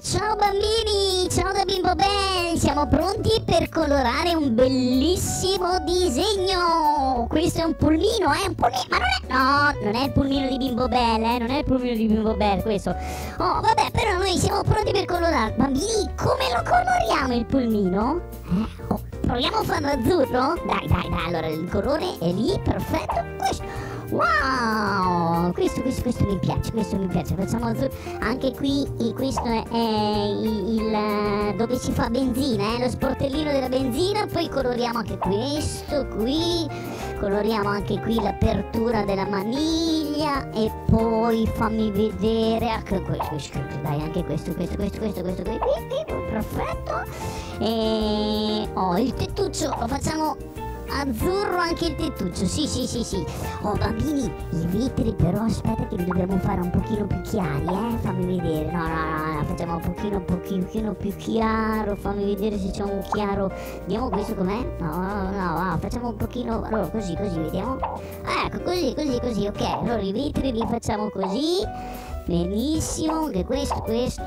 Ciao bambini, ciao da Bimbo Ben, siamo pronti per colorare un bellissimo disegno. Questo è un pullino, un pullino, ma non è il pullino di Bimbo Ben, non è il pullino di Bimbo Ben questo. Oh, vabbè, però noi siamo pronti per colorare. Bambini, come lo coloriamo il pullino? Oh, proviamo a farlo azzurro? Dai, allora il colore è lì, perfetto, questo. Wow, questo mi piace, facciamo azzurro. Anche qui, questo è il dove si fa benzina, lo sportellino della benzina. Poi coloriamo anche questo qui, coloriamo anche qui l'apertura della maniglia. E poi fammi vedere anche questo, dai, anche questo qui, perfetto. E il tettuccio lo facciamo azzurro, anche il tettuccio, sì. Oh bambini, i vetri però aspetta che li dobbiamo fare un pochino più chiari, fammi vedere. No, facciamo un pochino più chiaro. Fammi vedere se c'è un chiaro. Vediamo questo com'è. No, facciamo un pochino, allora così vediamo. Ecco, così, ok. Allora i vetri li facciamo così. Benissimo, anche questo.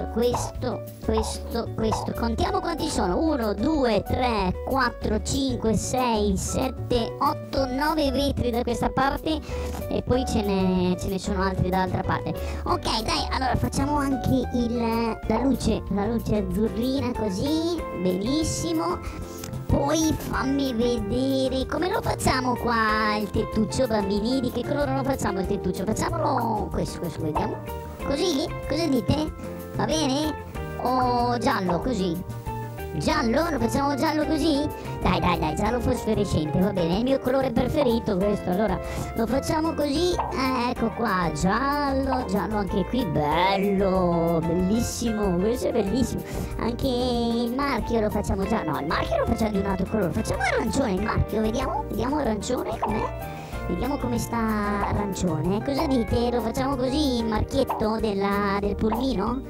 Contiamo quanti sono. 1, 2, 3, 4, 5, 6, 7, 8, 9 vetri da questa parte. E poi ce ne sono altri dall'altra parte. Ok, dai, allora facciamo anche la luce azzurrina così. Benissimo. Poi fammi vedere come lo facciamo qua il tettuccio, bambini. Di che colore lo facciamo il tettuccio? Facciamolo questo, vediamo. Così? Cosa dite? Va bene? O giallo, così? Giallo? Lo facciamo giallo così? Dai, giallo fosforescente, va bene, è il mio colore preferito questo. Allora lo facciamo così, ecco qua, giallo anche qui, bello, bellissimo, questo è bellissimo. Anche il marchio lo facciamo giallo, no, il marchio lo facciamo di un altro colore, facciamo arancione il marchio, vediamo arancione com'è. Vediamo come sta arancione. Cosa dite? Lo facciamo così il marchietto del pullino?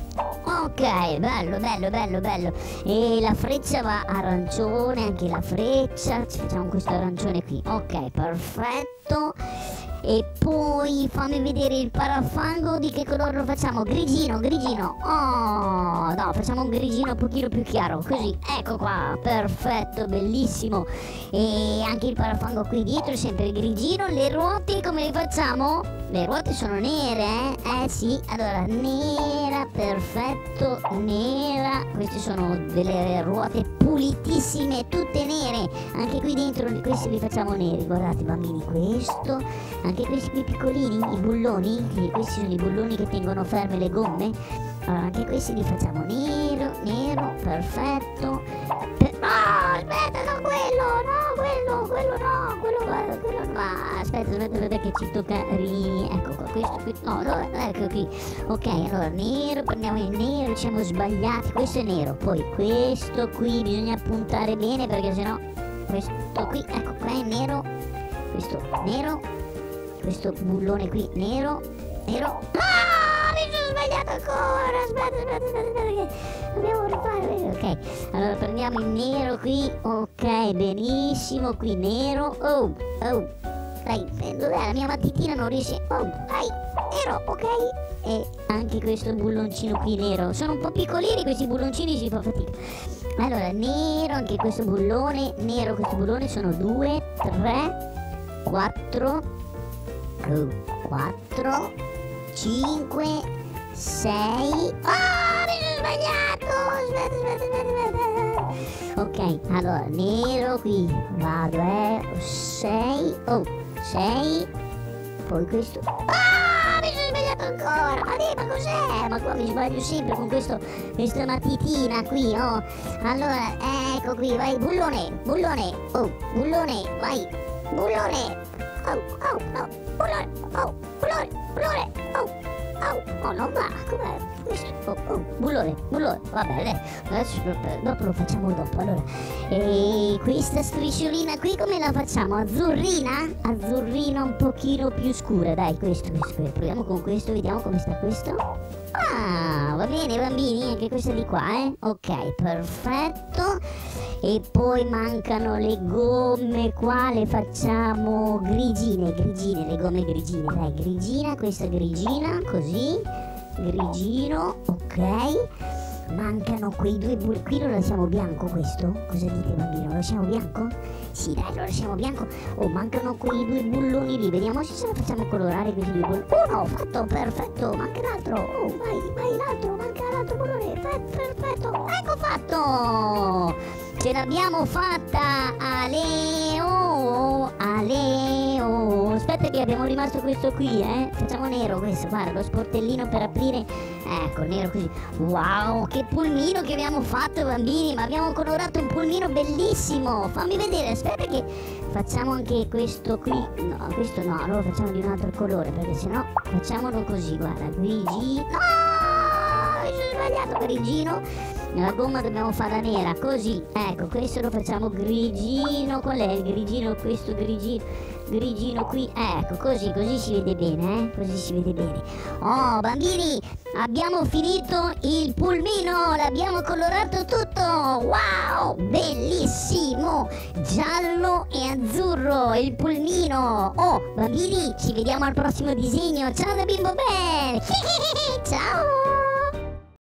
Ok, bello. E la freccia va arancione, anche la freccia. Ci facciamo questo arancione qui. Ok, perfetto. E poi fammi vedere il parafango. Di che colore lo facciamo? Grigino. Oh, no, facciamo un grigino un pochino più chiaro. Così, ecco qua, perfetto, bellissimo. E anche il parafango qui dietro, sempre grigino. Le ruote come le facciamo? Le ruote sono nere, sì. Allora, nera, perfetto, nera. Queste sono delle ruote pulitissime, tutte nere. Anche qui dentro, questi li facciamo neri. Guardate bambini, questo. Anche questi qui piccolini, i bulloni, questi sono i bulloni che tengono ferme le gomme. Allora anche questi li facciamo nero, perfetto. Aspetta, no, quello no. Aspetta che ci tocca ecco qua, questo qui, ecco qui. Ok, allora nero, prendiamo il nero, ci siamo sbagliati, questo è nero. Poi questo qui bisogna puntare bene perché sennò questo qui, ecco qua è nero, questo nero. Questo bullone qui nero. Mi sono sbagliato ancora. Aspetta, dobbiamo rifare. Ok, allora prendiamo il nero qui. Ok, benissimo, qui nero. Oh, dai, dov'è la mia matitina? Non riesce. Dai, nero, ok. E anche questo bulloncino qui nero. Sono un po' piccolini questi bulloncini, si fa fatica. Allora, nero, anche questo bullone. Nero, questo bullone sono 2, 3, 4, 5, 6. Mi sono sbagliato. Aspetta. Ok, allora nero qui vado, 6. 6. Poi questo. Mi sono sbagliato ancora. Ma cos'è? Ma qua mi sbaglio sempre con questa matitina qui, Allora, ecco qui, vai, bullone. Bullone, vai. Bullone. No. Bullone. Non va, com'è? Questo, bullone, vabbè, adesso dopo lo facciamo dopo. Allora, e questa strisciolina qui come la facciamo? Azzurrina un pochino più scura, dai, questo. Proviamo con questo, vediamo come sta questo. Va bene bambini, anche questa di qua, ok, perfetto. E poi mancano le gomme qua, le facciamo grigine, le gomme grigine, dai, questa grigina, così, grigino, ok. Mancano quei due qui lo lasciamo bianco questo? Cosa dite bambino? Lo lasciamo bianco? Sì dai, lo lasciamo bianco. Oh, mancano quei due bulloni lì, vediamo se ce la facciamo colorare questi due bulloni. Uno, fatto, perfetto, manca l'altro. Oh, vai l'altro, manca l'altro bullone. Perfetto, ecco fatto! Ce l'abbiamo fatta, Aleo. Aspetta che abbiamo rimasto questo qui, facciamo nero questo, guarda, lo sportellino per aprire, ecco, nero così. Wow, che pulmino che abbiamo fatto bambini, ma abbiamo colorato un pulmino bellissimo. Fammi vedere, aspetta che facciamo anche questo qui. No, questo no, allora facciamo di un altro colore, perché sennò facciamolo così, guarda, grigino. No, mi sono sbagliato, grigino. La gomma dobbiamo farla nera, così, ecco, questo lo facciamo grigino. Qual è il grigino? Questo grigino qui, ecco, così si vede bene, così si vede bene. Oh bambini, abbiamo finito il pulmino, l'abbiamo colorato tutto. Wow, bellissimo, giallo e azzurro il pulmino. Oh bambini, ci vediamo al prossimo disegno. Ciao da Bimbo Ben. Ciao.